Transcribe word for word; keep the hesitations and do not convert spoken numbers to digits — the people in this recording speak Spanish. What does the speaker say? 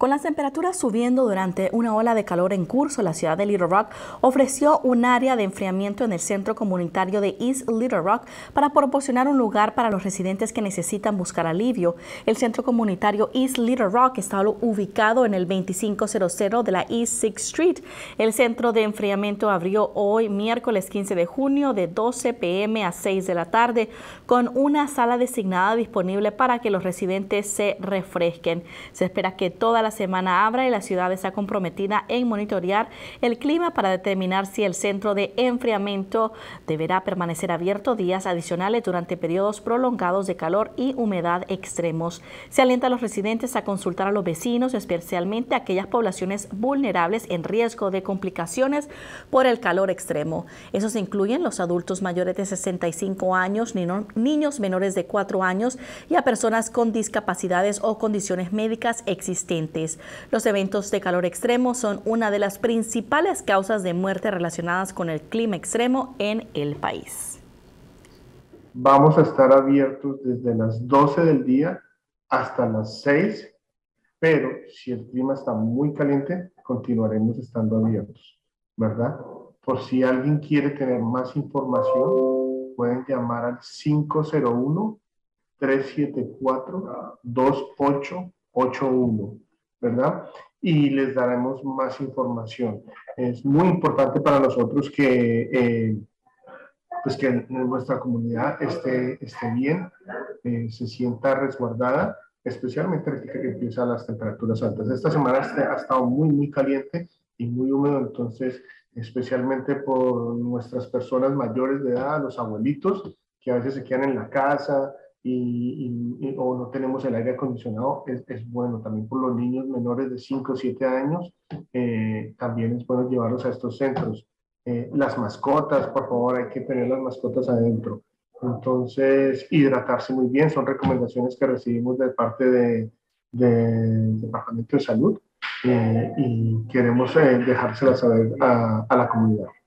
Con las temperaturas subiendo durante una ola de calor en curso, la ciudad de Little Rock ofreció un área de enfriamiento en el centro comunitario de East Little Rock para proporcionar un lugar para los residentes que necesitan buscar alivio. El centro comunitario East Little Rock está ubicado en el veinticinco cero de la East sixth Street. El centro de enfriamiento abrió hoy, miércoles quince de junio, de doce p m a seis de la tarde, con una sala designada disponible para que los residentes se refresquen. Se espera que toda la semana abra y la ciudad está comprometida en monitorear el clima para determinar si el centro de enfriamiento deberá permanecer abierto días adicionales durante periodos prolongados de calor y humedad extremos. Se alienta a los residentes a consultar a los vecinos, especialmente a aquellas poblaciones vulnerables en riesgo de complicaciones por el calor extremo. Esos incluyen los adultos mayores de sesenta y cinco años, niños menores de cuatro años y a personas con discapacidades o condiciones médicas existentes. Los eventos de calor extremo son una de las principales causas de muerte relacionadas con el clima extremo en el país. Vamos a estar abiertos desde las doce del día hasta las seis, pero si el clima está muy caliente, continuaremos estando abiertos, ¿verdad? Por si alguien quiere tener más información, pueden llamar al cinco cero uno, tres siete cuatro, dos ocho ocho uno, ¿verdad? Y les daremos más información. Es muy importante para nosotros que, eh, pues que nuestra comunidad esté, esté bien, eh, se sienta resguardada, especialmente ahorita que empiezan las temperaturas altas. Esta semana ha estado muy, muy caliente y muy húmedo, entonces, especialmente por nuestras personas mayores de edad, los abuelitos, que a veces se quedan en la casa, Y, y, y, o no tenemos el aire acondicionado, es, es bueno. También por los niños menores de cinco o siete años, eh, también es bueno llevarlos a estos centros. Eh, las mascotas, por favor, hay que tener las mascotas adentro. Entonces, hidratarse muy bien, son recomendaciones que recibimos de parte de, de, del Departamento de Salud, eh, y queremos eh, dejárselas saber a, a la comunidad.